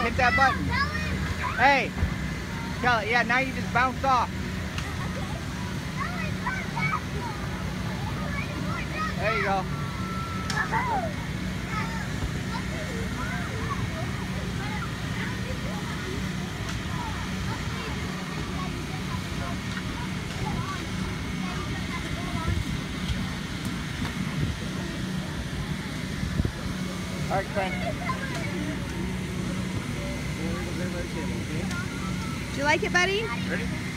hit that button. Hey, Kelly, yeah, now you just bounced off. There you go. All right, friend. Do you like it, buddy? Ready?